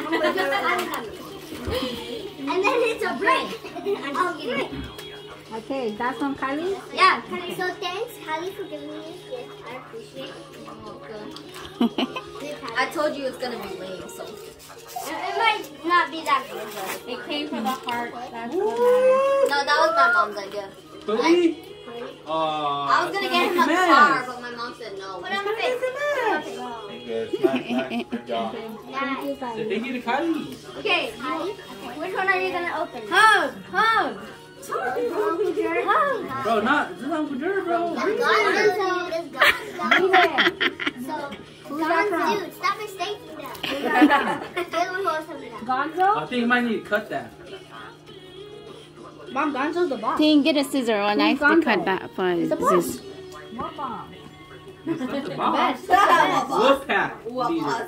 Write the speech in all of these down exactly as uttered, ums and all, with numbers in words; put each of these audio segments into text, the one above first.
And then it's a break. A break. Okay, that's from Kylie? Yeah, Kylie. So thanks, Kylie, for giving me this gift. I appreciate it. I told you it's gonna be lame, so. It might not be that good, but It came from the heart. That's what No, that was my mom's idea. Really? I Uh, was gonna get him a car, but my mom said no. put on the face. Good. Nice, nice. Good job. Nice. so thank you to Kylie. Okay, Kylie, which one are you gonna open? Hug! Hug! Uncle Jared. Bro, not, this is Uncle Jared, bro. That's Gonzo. That's Gonzo. So, Gonzo, dude, stop mistaking that. The other one who else has that? Gonzo? I think you might need to cut that. Mom, Gonzo's the boss. Didn't get a scissor or a knife to cut that for Zeus. What bomb? It's not the boss. Best. Wolf pack. Wow.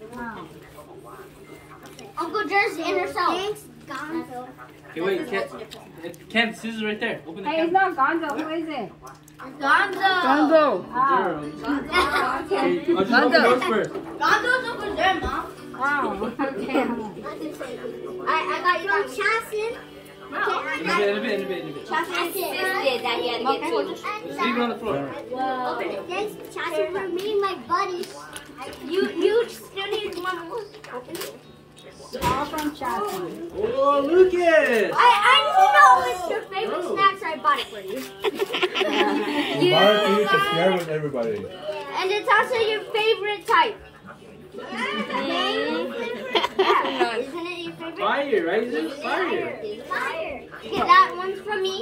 Uncle Jared's inner self. Thanks, Gonzo. Okay, wait, Ken, Ken, scissors right there. Open the Hey, can. it's not Gonzo. Who is it? Gonzo. Gonzo. Oh. Okay, I'll just open those first. Gonzo's Uncle Jared, Mom. Wow. Okay. I, I got you from Chasten. In a bit, in a bit, in a bit, in a bit. Chasten Insisted that he had to get two. Just leave it on the floor. Open it. Thanks, Chasten, for being my buddy. You, you still need one more. Open it. All from Chasten. Oh, Lucas! I, I know it's your favorite Bro. snacks, so I bought it for you. You bought it for you to share with everybody. And it's also your favorite type. Yeah, isn't it your favorite? Fire, right? This is fire. Fire. Okay, that one's from me.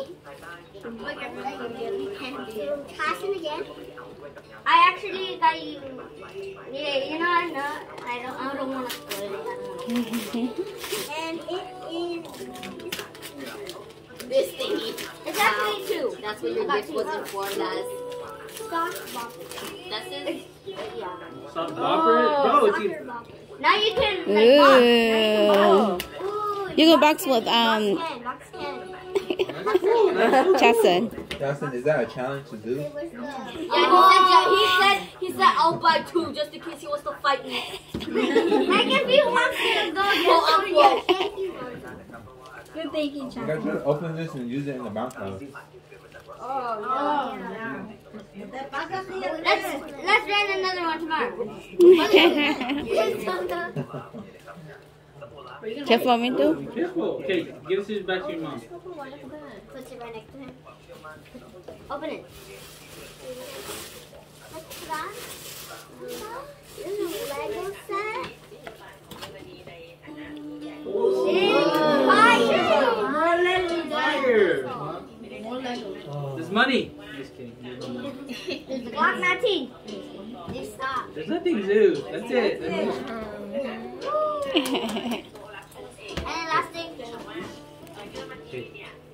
Passing again. I actually got you. Yeah, you know I'm not. I don't. I don't want to split it. I don't want to. And it is This thingy. It's actually two. That's what your gift was informed as. Sock bopper. That's it? Yeah. Stop bopper it. Bro, it's Soccer you. bopper. Now you can like box. Ooh. Ooh, You can box with um box ten, box ten. Chesson. Justin, is that a challenge to do? Yeah, he said, he said, he said, I'll buy two just in case he wants to fight me. Like if you want to go Quote, unquote. thank you. Good thinking, You Chasten. guys should open this and use it in the bounce house. Oh, yeah. Let's let's run another one tomorrow. Careful for me too. Be careful. Okay, give the scissors back to your mom. Put it right next to him. Open it. What's that? This is a Lego set. Fire! There's money. Just kidding. There's no money. There's Glock nineteen. You stop. There's nothing Zeus. That's it. That's it. And last thing. Okay.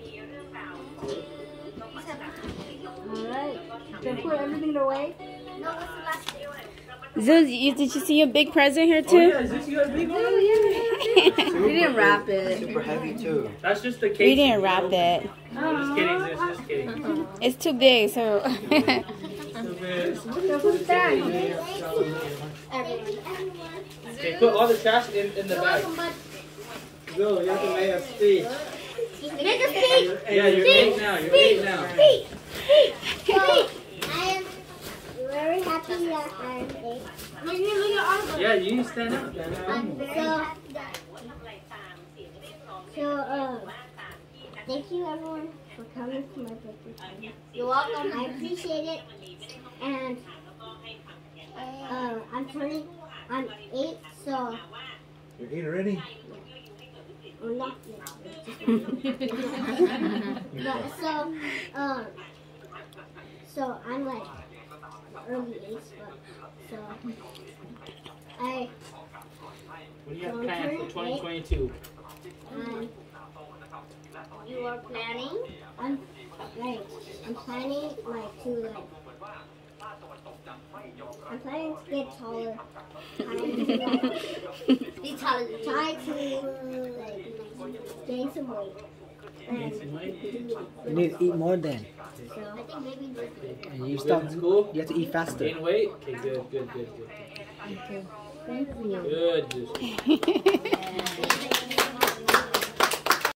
Alright. Then put everything away. No, what's the last thing? Zeus, you, did you see your big present here Oh too? yeah, Zeus, you got a big one? We didn't wrap it. Super heavy too. That's just the case. We didn't wrap it. Just kidding, Zeus. Just kidding. It's too big, so. So who's that? Okay, put all the trash in, in the bag. Go, you have to make a speech. Make a speech. Yeah, you're eight now. You're eight now. Speech. Speech. Speech. I am very happy that I'm eight. Yeah, you need to stand up. Stand up. So, so, uh, thank you everyone for coming to my birthday party. You're welcome. I appreciate it. And, uh, I'm turning, I'm eight, so, You're eight already? or not yet. But, so, um, so I'm like early eights, but, so, I, What do you have planned for twenty twenty-two? um, you are planning? I'm, like, I'm planning, like, to, like, I'm planning to get taller. Trying to, like, Be taller. try to, like, gain some weight. Gain some weight? You need to eat more then. So, I think maybe this And you Good stop. in school? You have to eat faster. Gain weight? Okay, good, good, good, good. Thank you. Good, Zeus.